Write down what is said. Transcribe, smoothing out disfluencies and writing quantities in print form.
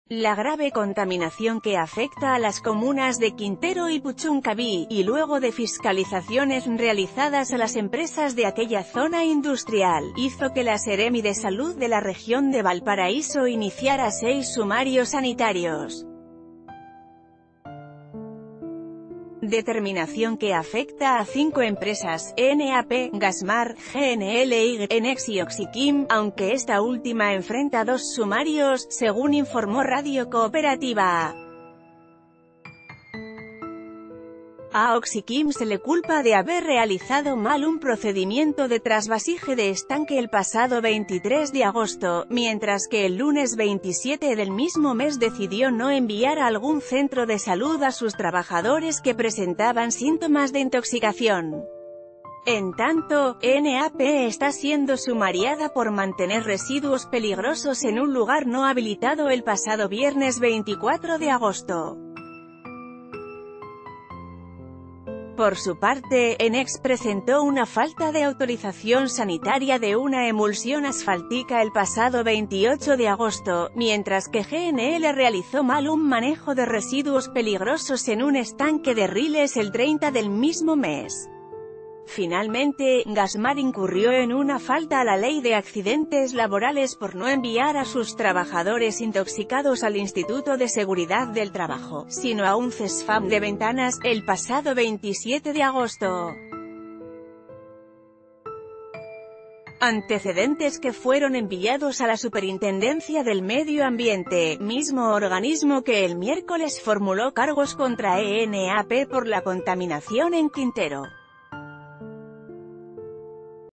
La grave contaminación que afecta a las comunas de Quintero y Puchuncaví, y luego de fiscalizaciones realizadas a las empresas de aquella zona industrial, hizo que la Seremi de Salud de la región de Valparaíso iniciara 6 sumarios sanitarios. Determinación que afecta a 5 empresas, NAP, Gasmar, GNLY, Enex y Oxiquim, aunque esta última enfrenta 2 sumarios, según informó Radio Cooperativa. A Oxiquim se le culpa de haber realizado mal un procedimiento de trasvasije de estanque el pasado 23 de agosto, mientras que el lunes 27 del mismo mes decidió no enviar a algún centro de salud a sus trabajadores que presentaban síntomas de intoxicación. En tanto, NAP está siendo sumariada por mantener residuos peligrosos en un lugar no habilitado el pasado viernes 24 de agosto. Por su parte, Enex presentó una falta de autorización sanitaria de una emulsión asfáltica el pasado 28 de agosto, mientras que GNL realizó mal un manejo de residuos peligrosos en un estanque de Riles el 30 del mismo mes. Finalmente, Gasmar incurrió en una falta a la ley de accidentes laborales por no enviar a sus trabajadores intoxicados al Instituto de Seguridad del Trabajo, sino a un CESFAM de Ventanas, el pasado 27 de agosto. Antecedentes que fueron enviados a la Superintendencia del Medio Ambiente, mismo organismo que el miércoles formuló cargos contra NAP por la contaminación en Quintero.